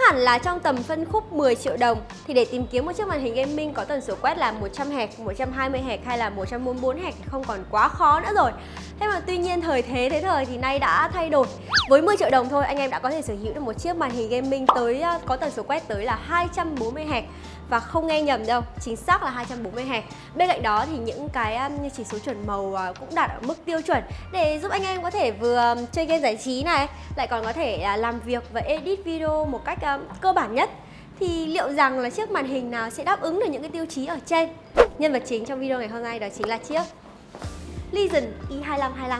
hẳn là trong tầm phân khúc 10 triệu đồng thì để tìm kiếm một chiếc màn hình gaming có tần số quét là 100 Hz, 120 Hz hay là 144 Hz thì không còn quá khó nữa rồi. Thế mà tuy nhiên thời thì nay đã thay đổi. Với 10 triệu đồng thôi anh em đã có thể sở hữu được một chiếc màn hình gaming có tần số quét tới là 240 Hz. Và không nghe nhầm đâu, chính xác là 240 Hz. Bên cạnh đó thì những cái chỉ số chuẩn màu cũng đạt ở mức tiêu chuẩn để giúp anh em có thể vừa chơi game giải trí này, lại còn có thể làm việc và edit video một cách cơ bản nhất. Thì liệu rằng là chiếc màn hình nào sẽ đáp ứng được những cái tiêu chí ở trên? Nhân vật chính trong video ngày hôm nay đó chính là chiếc Legion i2525.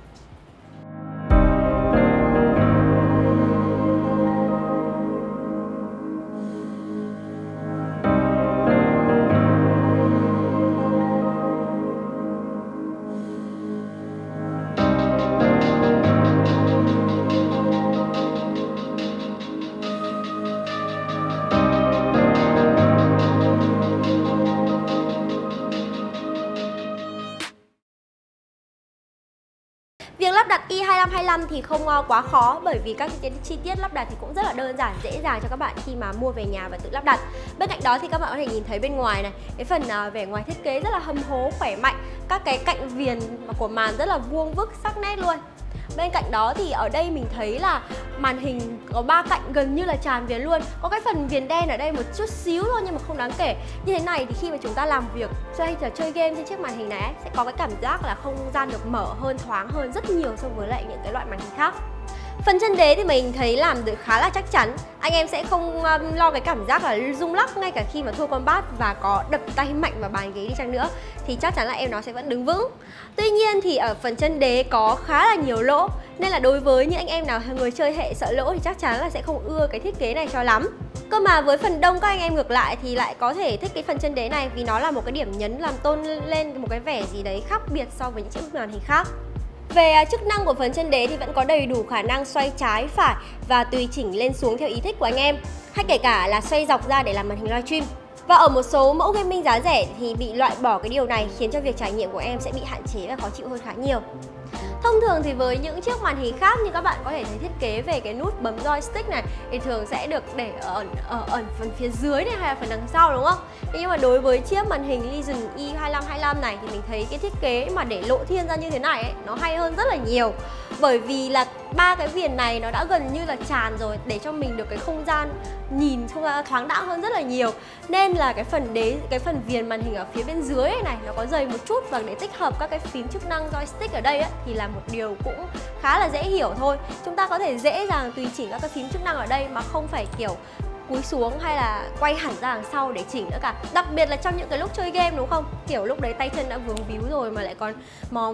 Việc lắp đặt i2525 thì không quá khó bởi vì các chi tiết lắp đặt thì cũng rất là đơn giản, dễ dàng cho các bạn khi mà mua về nhà và tự lắp đặt. Bên cạnh đó thì các bạn có thể nhìn thấy bên ngoài này, cái phần vẻ ngoài thiết kế rất là hầm hố, khỏe mạnh. Các cái cạnh viền của màn rất là vuông vức, sắc nét luôn. Bên cạnh đó thì ở đây mình thấy là màn hình có 3 cạnh gần như là tràn viền luôn. Có cái phần viền đen ở đây một chút xíu thôi nhưng mà không đáng kể. Như thế này thì khi mà chúng ta làm việc hay là chơi game trên chiếc màn hình này sẽ có cái cảm giác là không gian được mở hơn, thoáng hơn rất nhiều so với lại những cái loại màn hình khác. Phần chân đế thì mình thấy làm được khá là chắc chắn. Anh em sẽ không lo cái cảm giác là rung lắc ngay cả khi mà thua combat và có đập tay mạnh vào bàn ghế đi chăng nữa thì chắc chắn là em nó sẽ vẫn đứng vững. Tuy nhiên thì ở phần chân đế có khá là nhiều lỗ nên là đối với những anh em nào người chơi hệ sợ lỗ thì chắc chắn là sẽ không ưa cái thiết kế này cho lắm. Cơ mà với phần đông các anh em ngược lại thì lại có thể thích cái phần chân đế này vì nó là một cái điểm nhấn làm tôn lên một cái vẻ gì đấy khác biệt so với những chiếc màn hình khác. Về chức năng của phần chân đế thì vẫn có đầy đủ khả năng xoay trái, phải và tùy chỉnh lên xuống theo ý thích của anh em, hay kể cả là xoay dọc ra để làm màn hình livestream. Và ở một số mẫu gaming giá rẻ thì bị loại bỏ cái điều này khiến cho việc trải nghiệm của em sẽ bị hạn chế và khó chịu hơn khá nhiều. Thông thường thì với những chiếc màn hình khác như các bạn có thể thấy thiết kế về cái nút bấm joystick này thì thường sẽ được để ở phần phía dưới này hay là phần đằng sau, đúng không? Thế nhưng mà đối với chiếc màn hình Legion i2525 này thì mình thấy cái thiết kế mà để lộ thiên ra như thế này ấy, nó hay hơn rất là nhiều. Bởi vì là 3 cái viền này nó đã gần như là tràn rồi để cho mình được cái không gian nhìn thoáng đãng hơn rất là nhiều. Nên là cái phần viền màn hình ở phía bên dưới này nó có dày một chút và để tích hợp các cái phím chức năng joystick ở đây ấy, thì là một điều cũng khá là dễ hiểu thôi. Chúng ta có thể dễ dàng tùy chỉnh các cái phím chức năng ở đây mà không phải kiểu cúi xuống hay là quay hẳn ra đằng sau để chỉnh nữa cả. Đặc biệt là trong những cái lúc chơi game, đúng không? Kiểu lúc đấy tay chân đã vướng víu rồi mà lại còn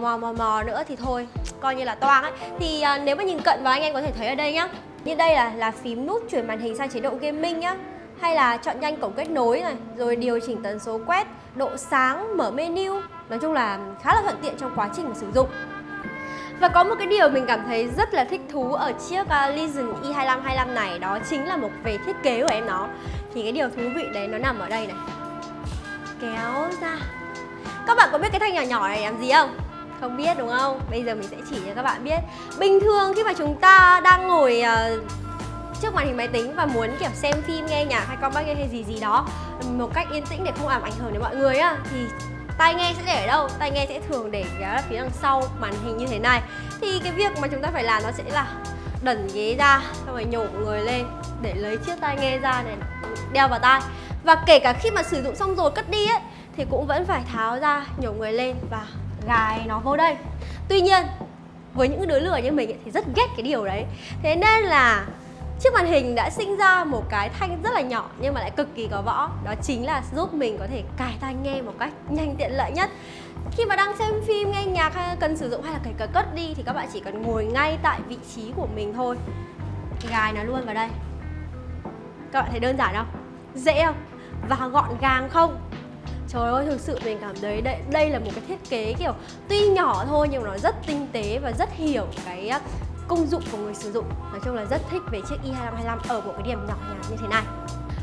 mò nữa thì thôi, coi như là toang ấy. Thì nếu mà nhìn cận vào anh em có thể thấy ở đây nhá. Như đây là phím nút chuyển màn hình sang chế độ gaming nhá. Hay là chọn nhanh cổng kết nối này, rồi điều chỉnh tần số quét, độ sáng, mở menu. Nói chung là khá là thuận tiện trong quá trình sử dụng. Và có một cái điều mình cảm thấy rất là thích thú ở chiếc Legion i2525 này, đó chính là một về thiết kế của em nó. Thì cái điều thú vị đấy nó nằm ở đây này. Kéo ra. Các bạn có biết cái thanh nhỏ nhỏ này làm gì không? Không biết đúng không? Bây giờ mình sẽ chỉ cho các bạn biết. Bình thường khi mà chúng ta đang ngồi trước màn hình máy tính và muốn kiểu xem phim, nghe nhạc hay coi hay gì đó một cách yên tĩnh để không làm ảnh hưởng đến mọi người á, thì tai nghe sẽ để ở đâu? Tai nghe sẽ thường để phía đằng sau màn hình như thế này. Thì cái việc mà chúng ta phải làm nó sẽ là đẩn ghế ra, xong rồi nhổ người lên để lấy chiếc tai nghe ra để đeo vào tai. Và kể cả khi mà sử dụng xong rồi cất đi ấy thì cũng vẫn phải tháo ra, nhổ người lên và gài nó vô đây. Tuy nhiên với những đứa lười như mình ấy, thì rất ghét cái điều đấy. Thế nên là chiếc màn hình đã sinh ra một cái thanh rất là nhỏ nhưng mà lại cực kỳ có võ. Đó chính là giúp mình có thể cài tai nghe một cách nhanh, tiện lợi nhất. Khi mà đang xem phim, nghe nhạc hay cần sử dụng hay là kể cả cất đi thì các bạn chỉ cần ngồi ngay tại vị trí của mình thôi, gài nó luôn vào đây. Các bạn thấy đơn giản không? Dễ không? Và gọn gàng không? Trời ơi, thực sự mình cảm thấy đây là một cái thiết kế kiểu tuy nhỏ thôi nhưng mà nó rất tinh tế và rất hiểu cái công dụng của người sử dụng. Nói chung là rất thích về chiếc i2525 ở một cái điểm nhỏ nhặt như thế này.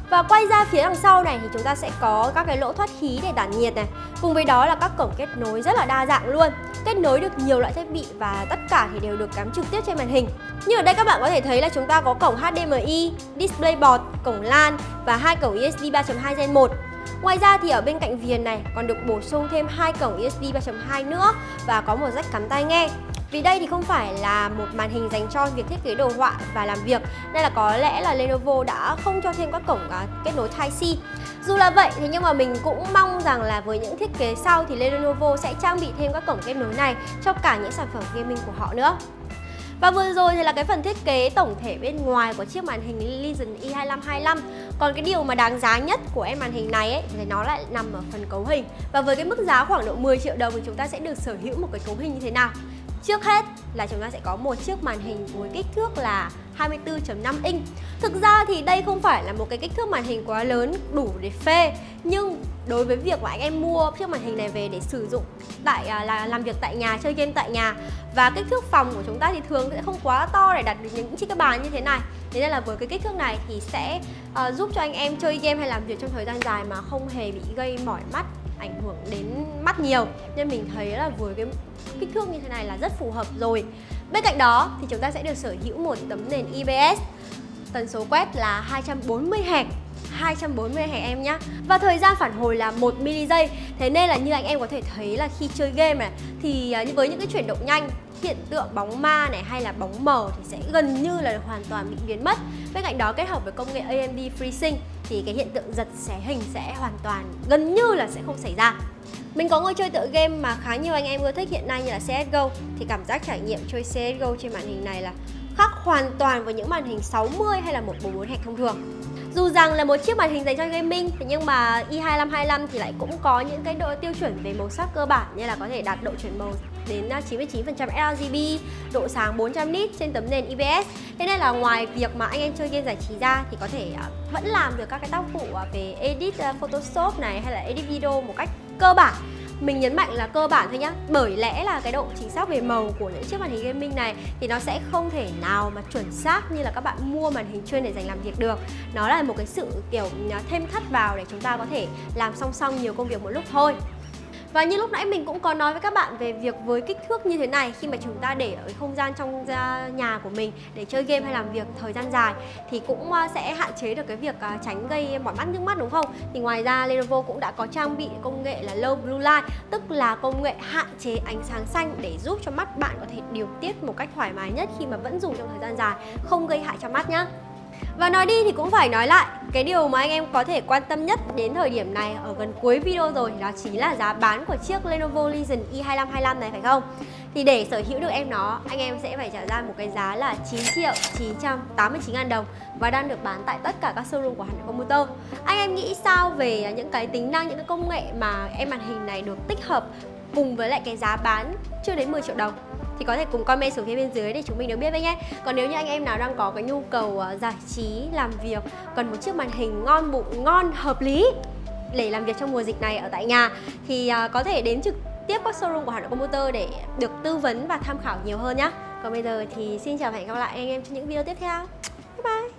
Và quay ra phía đằng sau này thì chúng ta sẽ có các cái lỗ thoát khí để tản nhiệt này. Cùng với đó là các cổng kết nối rất là đa dạng luôn. Kết nối được nhiều loại thiết bị và tất cả thì đều được cắm trực tiếp trên màn hình. Như ở đây các bạn có thể thấy là chúng ta có cổng HDMI, DisplayPort, cổng LAN và 2 cổng USB 3.2 Gen 1. Ngoài ra thì ở bên cạnh viền này còn được bổ sung thêm 2 cổng USB 3.2 nữa và có một jack cắm tai nghe. Vì đây thì không phải là một màn hình dành cho việc thiết kế đồ họa và làm việc, nên là có lẽ là Lenovo đã không cho thêm các cổng kết nối Type-C. Dù là vậy thì nhưng mà mình cũng mong rằng là với những thiết kế sau thì Lenovo sẽ trang bị thêm các cổng kết nối này cho cả những sản phẩm gaming của họ nữa. Và vừa rồi thì là cái phần thiết kế tổng thể bên ngoài của chiếc màn hình Legion E2525. Còn cái điều mà đáng giá nhất của em màn hình này ấy, thì nó lại nằm ở phần cấu hình. Và với cái mức giá khoảng độ 10 triệu đồng thì chúng ta sẽ được sở hữu một cái cấu hình như thế nào? Trước hết là chúng ta sẽ có một chiếc màn hình với kích thước là 24.5 inch. Thực ra thì đây không phải là một cái kích thước màn hình quá lớn đủ để phê, nhưng đối với việc mà anh em mua chiếc màn hình này về để sử dụng là làm việc tại nhà, chơi game tại nhà, và kích thước phòng của chúng ta thì thường sẽ không quá to để đặt được những chiếc cái bàn như thế này. Thế nên là với cái kích thước này thì sẽ giúp cho anh em chơi game hay làm việc trong thời gian dài mà không hề bị gây mỏi mắt, ảnh hưởng đến mắt nhiều. Nên mình thấy là với cái kích thước như thế này là rất phù hợp rồi. Bên cạnh đó thì chúng ta sẽ được sở hữu một tấm nền IPS, tần số quét là 240 Hz. 240 Hz em nhá. Và thời gian phản hồi là 1 ms. Thế nên là như anh em có thể thấy là khi chơi game này thì với những cái chuyển động nhanh, hiện tượng bóng ma này hay là bóng mờ thì sẽ gần như là hoàn toàn bị biến mất. Bên cạnh đó kết hợp với công nghệ AMD FreeSync thì cái hiện tượng giật xé hình sẽ hoàn toàn gần như là sẽ không xảy ra. Mình có ngồi chơi tựa game mà khá nhiều anh em ưa thích hiện nay như là CSGO, thì cảm giác trải nghiệm chơi CSGO trên màn hình này là khác hoàn toàn với những màn hình 60 hay là 144 Hz thông thường. Dù rằng là một chiếc màn hình dành cho gaming thì nhưng mà E2525 thì lại cũng có những cái độ tiêu chuẩn về màu sắc cơ bản, như là có thể đạt độ chuẩn màu đến 99% RGB, độ sáng 400 nit trên tấm nền IPS. Thế nên là ngoài việc mà anh em chơi game giải trí ra thì có thể vẫn làm được các cái tác vụ về edit Photoshop này hay là edit video một cách cơ bản. Mình nhấn mạnh là cơ bản thôi nhá, bởi lẽ là cái độ chính xác về màu của những chiếc màn hình gaming này thì nó sẽ không thể nào mà chuẩn xác như là các bạn mua màn hình chuyên để dành làm việc được. Nó là một cái sự kiểu thêm thắt vào để chúng ta có thể làm song song nhiều công việc một lúc thôi. Và như lúc nãy mình cũng có nói với các bạn về việc với kích thước như thế này, khi mà chúng ta để ở không gian trong nhà của mình để chơi game hay làm việc thời gian dài thì cũng sẽ hạn chế được cái việc tránh gây mỏi mắt nhức mắt, đúng không? Thì ngoài ra Lenovo cũng đã có trang bị công nghệ là Low Blue Light, tức là công nghệ hạn chế ánh sáng xanh để giúp cho mắt bạn có thể điều tiết một cách thoải mái nhất khi mà vẫn dùng trong thời gian dài, không gây hại cho mắt nhá. Và nói đi thì cũng phải nói lại, cái điều mà anh em có thể quan tâm nhất đến thời điểm này ở gần cuối video rồi đó chính là giá bán của chiếc Lenovo Legion E2525 này, phải không? Thì để sở hữu được em nó, anh em sẽ phải trả ra một cái giá là 9.989.000 đồng và đang được bán tại tất cả các showroom của Hàn Quốc Computer. Anh em nghĩ sao về những cái tính năng, những cái công nghệ mà em màn hình này được tích hợp cùng với lại cái giá bán chưa đến 10 triệu đồng? Thì có thể cùng comment xuống phía bên dưới để chúng mình được biết với nhé. Còn nếu như anh em nào đang có cái nhu cầu giải trí, làm việc, cần một chiếc màn hình ngon bụng, ngon, hợp lý để làm việc trong mùa dịch này ở tại nhà thì có thể đến trực tiếp các showroom của Hàn Quốc Computer để được tư vấn và tham khảo nhiều hơn nhé. Còn bây giờ thì xin chào và hẹn gặp lại anh em trong những video tiếp theo. Bye bye!